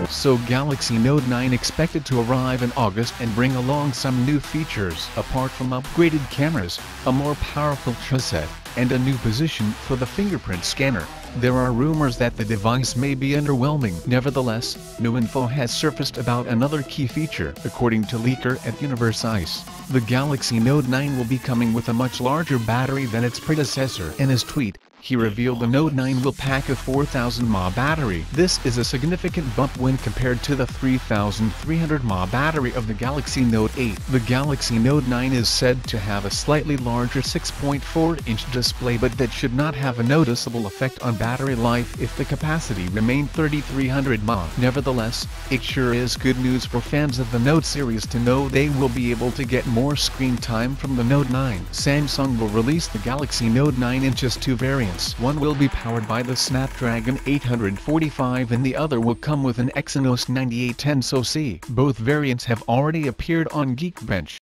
So Galaxy Note 9 expected to arrive in August and bring along some new features. Apart from upgraded cameras, a more powerful chipset, and a new position for the fingerprint scanner, there are rumors that the device may be underwhelming. Nevertheless, new info has surfaced about another key feature. According to leaker at Universe Ice, the Galaxy Note 9 will be coming with a much larger battery than its predecessor. In his tweet, he revealed the Note 9 will pack a 4000 mAh battery. This is a significant bump when compared to the 3300 mAh battery of the Galaxy Note 8. The Galaxy Note 9 is said to have a slightly larger 6.4-inch display, but that should not have a noticeable effect on battery life if the capacity remained 3300 mAh. Nevertheless, it sure is good news for fans of the Note series to know they will be able to get more screen time from the Note 9. Samsung will release the Galaxy Note 9 in just two variants. One will be powered by the Snapdragon 845 and the other will come with an Exynos 9810 SoC. Both variants have already appeared on Geekbench.